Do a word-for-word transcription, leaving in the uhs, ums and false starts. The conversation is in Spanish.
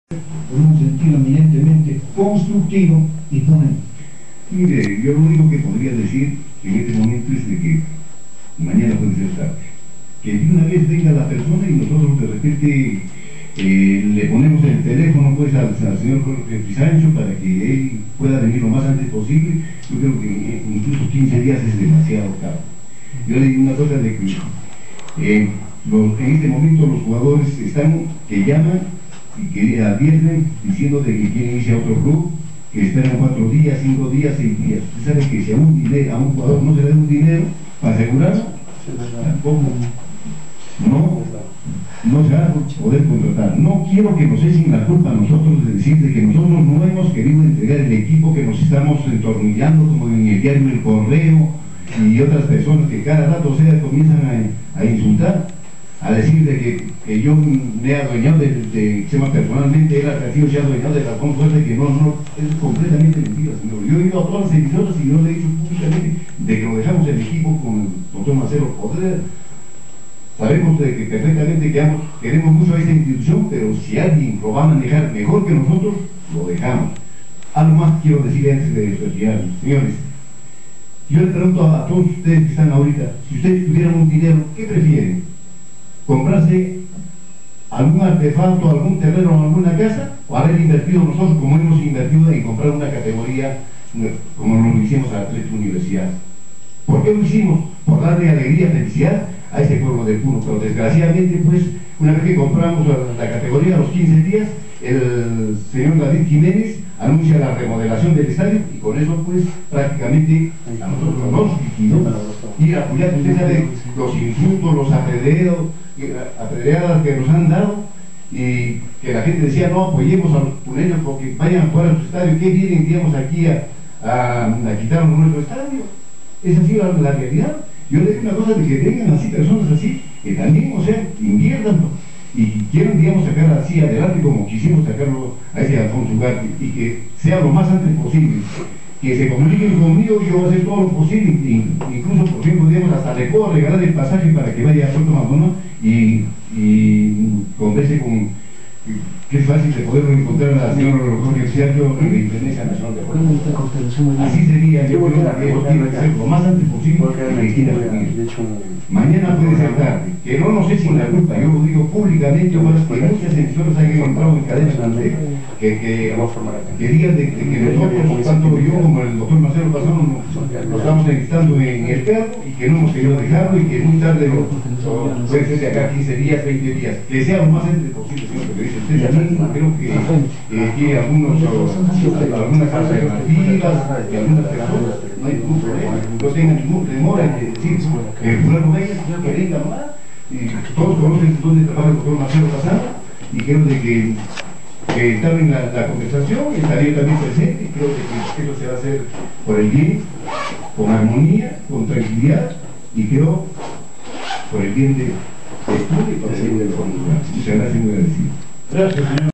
en un sentido eminentemente constructivo y ponen. Mire, yo lo único que podría decir en este momento es de que mañana puede ser tarde. Que de una vez venga la persona y nosotros de repente eh, le ponemos el teléfono pues al, al señor Jorge Frisancho para que él pueda venir lo más antes posible. Yo creo que incluso quince días es demasiado caro. Yo le digo una cosa de que eh, los, en este momento los jugadores están que llaman y que advierten diciendo de que quieren irse a otro club, que esperan cuatro días, cinco días, seis días. Usted sabe que si a un, dinero, a un jugador no se le da un dinero para asegurarlo, tampoco no, no se va a poder contratar. No quiero que nos echen la culpa a nosotros de decir de que nosotros no hemos querido entregar el equipo, que nos estamos entornillando como en el diario El Correo y otras personas que cada rato o sea, comienzan a, a insultar, a decir de que, que yo me he adueñado de, de Chema personalmente, él ha sido se ha adueñado de Razón Fuerte, que no, no, es completamente mentira, señor. Yo he ido a todas las emisoras y yo le he dicho públicamente de que lo dejamos el equipo con el doctor Marcelo Poder. Sabemos de que perfectamente que ambos queremos mucho a esta institución, pero si alguien lo va a manejar mejor que nosotros, lo dejamos. Algo más quiero decir antes de retirar, señores. Yo le pregunto a, a todos ustedes que están ahorita, si ustedes tuvieran un dinero, ¿qué prefieren? ¿Comprarse algún artefacto, algún terreno o alguna casa? ¿O haber invertido nosotros como hemos invertido en comprar una categoría como lo hicimos a Atlético Universidad? ¿Por qué lo hicimos? Por darle alegría, felicidad a ese pueblo de Puno. Pero desgraciadamente, pues, una vez que compramos la categoría a los quince días, el señor David Jiménez anuncia la remodelación del estadio y con eso pues prácticamente a nosotros nos liquidó. Ir a apoyar, usted sabe los insultos, los apedreados, apedreadas que nos han dado, y que la gente decía no apoyemos a los puneños porque vayan a jugar a su estadio, que vienen digamos aquí a, a, a quitarnos nuestro estadio. Esa ha sido la, la realidad. Yo le digo una cosa de que vengan así personas así, que también, o sea, inviertan y quieran, digamos, sacar así adelante como quisimos sacarlo a ese Alfonso Ugarte, y que sea lo más antes posible, que se comuniquen conmigo y yo voy a hacer todo lo posible, incluso, por ejemplo, digamos, hasta le puedo regalar el pasaje para que vaya a Puerto Madonna y, y converse con, que es fácil de poder encontrar al señor Jorge Frisancho en la Intendencia Nacional de Puerto. Así sería, yo creo que eso tiene que ser lo más antes posible que quiera venir. Mañana puede ser tarde, que no nos echen la culpa, yo lo digo públicamente, yo más que muchas emisoras han encontrado en cadenas donde que, que, que digan de, de que nosotros, tanto yo como el doctor Marcelo Pazano, nos, nos estamos enlistando en el cargo y que no hemos querido dejarlo y que muy tarde lo, lo, puede ser de acá quince días, veinte días, que sea lo más antes posible, señor, porque dice usted también, creo que eh, tiene algunos, o, algunas alternativas y algunas personas, no hay ningún problema, no tengan ningún temor en decir que el pueblo venga, que venga nomás, y todos conocen dónde trabaja el doctor Marcelo Pazano, y creo de que que estaba en la, la conversación, estaría también presente, y creo que, que esto se va a hacer por el bien, con armonía, con tranquilidad, y creo por el bien de, de Puno y por el bien del pueblo. Muchas gracias, muy agradecido. Gracias, señor.